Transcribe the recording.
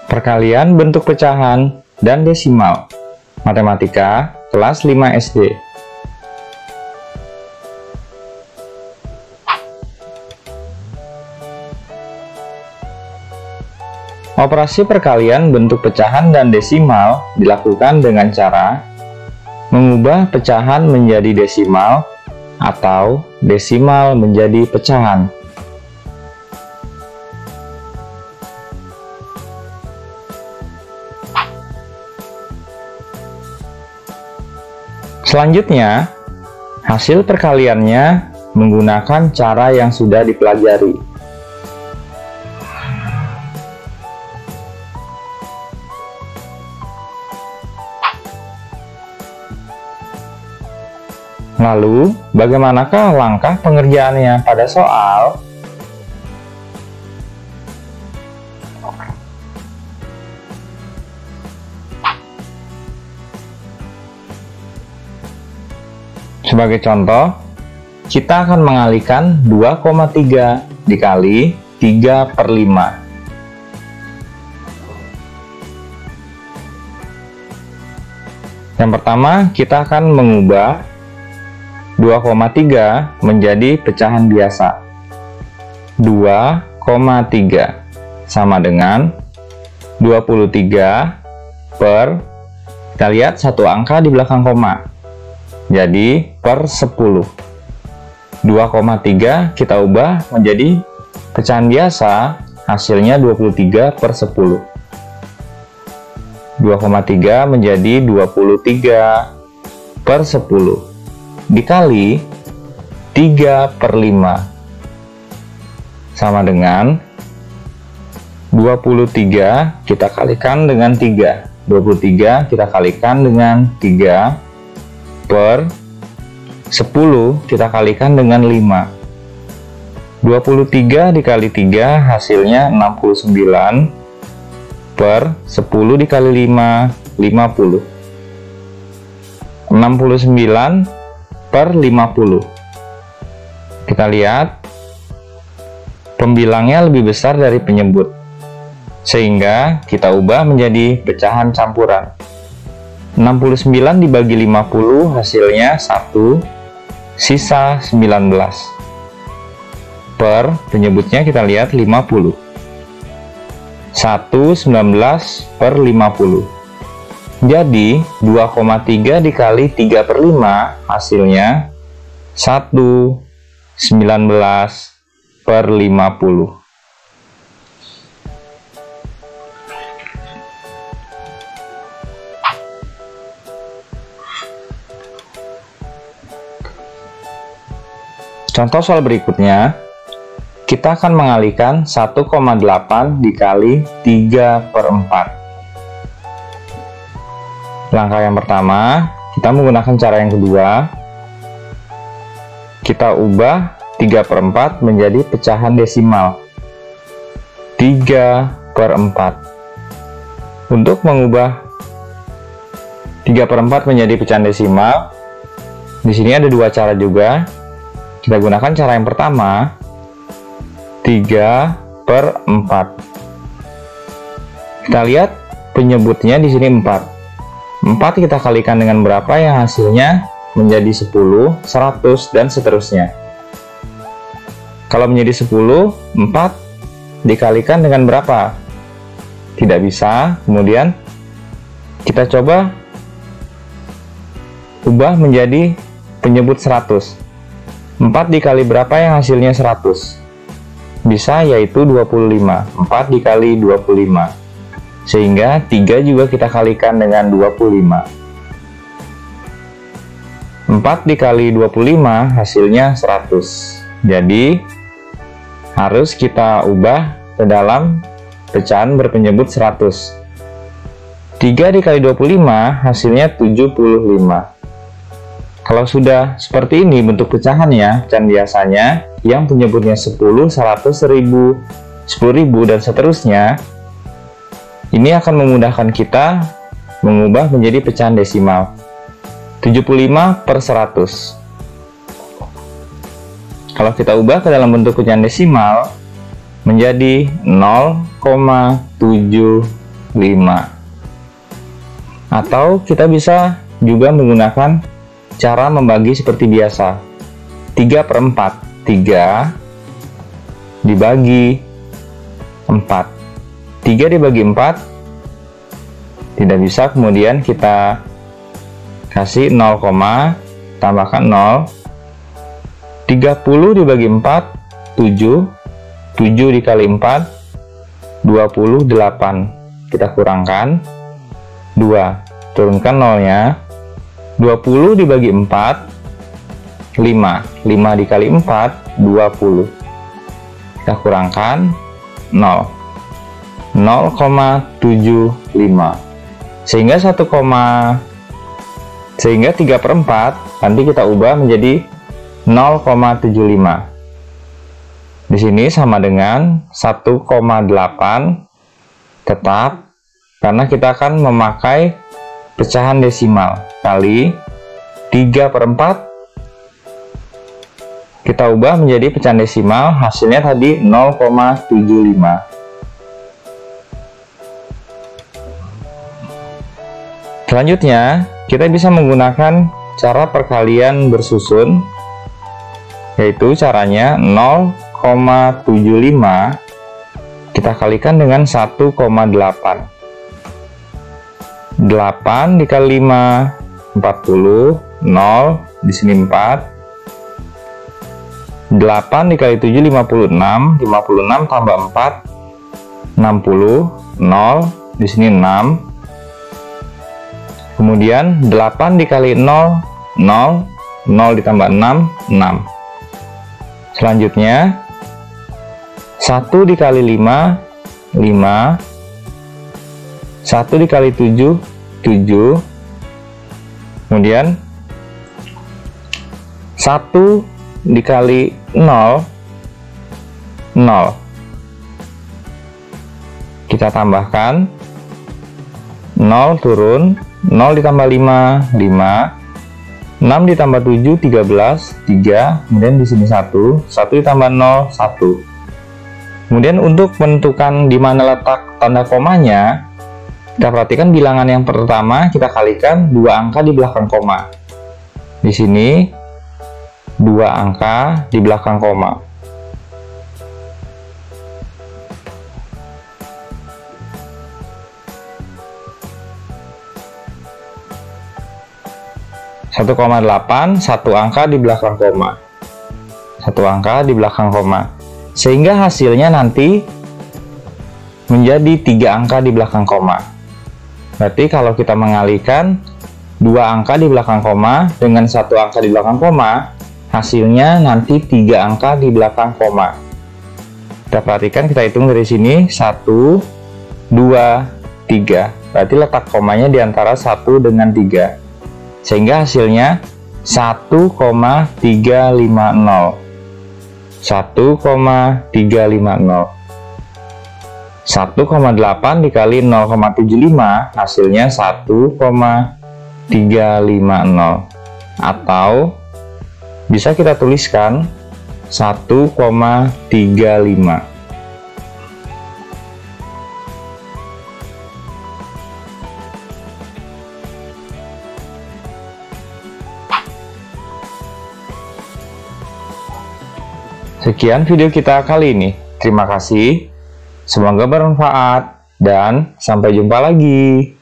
Perkalian bentuk pecahan dan desimal. Matematika kelas 5 SD. Operasi perkalian bentuk pecahan dan desimal dilakukan dengan cara mengubah pecahan menjadi desimal atau desimal menjadi pecahan. Selanjutnya, hasil perkaliannya menggunakan cara yang sudah dipelajari. Lalu, bagaimanakah langkah pengerjaannya pada soal? Sebagai contoh, kita akan mengalihkan 2,3 dikali 3/5. Yang pertama, kita akan mengubah 2,3 menjadi pecahan biasa. 2,3 sama dengan 23 per, kita lihat satu angka di belakang koma, jadi per 10. 2,3 kita ubah menjadi pecahan biasa, hasilnya 23 per 10. 2,3 menjadi 23 per 10 dikali 3/5 sama dengan 23 kita kalikan dengan 3. 23 kita kalikan dengan 3 per 10 kita kalikan dengan 5. 23 dikali 3 hasilnya 69 per 10 dikali 5, 50. 69 per 50. Kita lihat pembilangnya lebih besar dari penyebut, sehingga kita ubah menjadi pecahan campuran. 69 dibagi 50 hasilnya 1, sisa 19. Per penyebutnya kita lihat 50. 1, 19 per 50. Jadi 2,3 dikali 3/5 hasilnya 1, 19 per 50. Contoh soal berikutnya, kita akan mengalihkan 1,8 dikali 3/4. Langkah yang pertama, kita menggunakan cara yang kedua. Kita ubah 3/4 menjadi pecahan desimal. 3/4. Untuk mengubah 3/4 menjadi pecahan desimal, di sini ada dua cara juga. Kita gunakan cara yang pertama, 3/4. Kita lihat penyebutnya di sini 4. 4 kita kalikan dengan berapa yang hasilnya menjadi 10, 100, dan seterusnya. Kalau menjadi 10, 4 dikalikan dengan berapa? Tidak bisa. Kemudian kita coba ubah menjadi penyebut 100. 4 dikali berapa yang hasilnya 100? Bisa, yaitu 25. 4 dikali 25. Sehingga 3 juga kita kalikan dengan 25. 4 dikali 25 hasilnya 100. Jadi harus kita ubah ke dalam pecahan berpenyebut 100. 3 dikali 25 hasilnya 75. Kalau sudah seperti ini bentuk pecahannya, pecahan biasanya yang penyebutnya 10, 100, 1000, 10.000, dan seterusnya, ini akan memudahkan kita mengubah menjadi pecahan desimal. 75 per 100. Kalau kita ubah ke dalam bentuk pecahan desimal menjadi 0,75. Atau kita bisa juga menggunakan cara membagi seperti biasa. 3/4. 3 dibagi 4. 3 dibagi 4 tidak bisa, kemudian kita kasih 0, tambahkan 0. 30 dibagi 4 7. 7 dikali 4 28. Kita kurangkan 2, turunkan 0-nya. 20 dibagi 4 5. 5 dikali 4 20. Kita kurangkan 0. 0,75. Sehingga 3/4 nanti kita ubah menjadi 0,75. Di sini sama dengan 1,8 tetap, karena kita akan memakai pecahan desimal, kali 3/4 kita ubah menjadi pecahan desimal, hasilnya tadi 0,75. Selanjutnya kita bisa menggunakan cara perkalian bersusun, yaitu caranya 0,75 kita kalikan dengan 1,8. 8 dikali 5 40. 0 di sini 4. 8 dikali 7 56. 56 tambah 4 60. 0 di sini 6. Kemudian 8 dikali 0 0. 0 ditambah 6 6. Selanjutnya 1 dikali 5 5. 1 dikali 7 7. Kemudian 1 dikali 0 0. Kita tambahkan 0, turun 0 ditambah 5 5. 6 ditambah 7 13 3. Kemudian di sini 1 ditambah 0 1. Kemudian untuk menentukan di mana letak tanda komanya, kita perhatikan bilangan yang pertama kita kalikan 2 angka di belakang koma. Di sini 2 angka di belakang koma. (1,8) 1 angka di belakang koma. 1 angka di belakang koma. Sehingga hasilnya nanti menjadi 3 angka di belakang koma. Berarti kalau kita mengalihkan 2 angka di belakang koma dengan 1 angka di belakang koma, hasilnya nanti 3 angka di belakang koma. Kita perhatikan, kita hitung dari sini 1 2 3. Berarti letak komanya di antara 1 dengan 3. Sehingga hasilnya 1,350. 1,350. 1,8 dikali 0,75 hasilnya 1,350. Atau bisa kita tuliskan 1,35. Sekian video kita kali ini. Terima kasih. Semoga bermanfaat dan sampai jumpa lagi.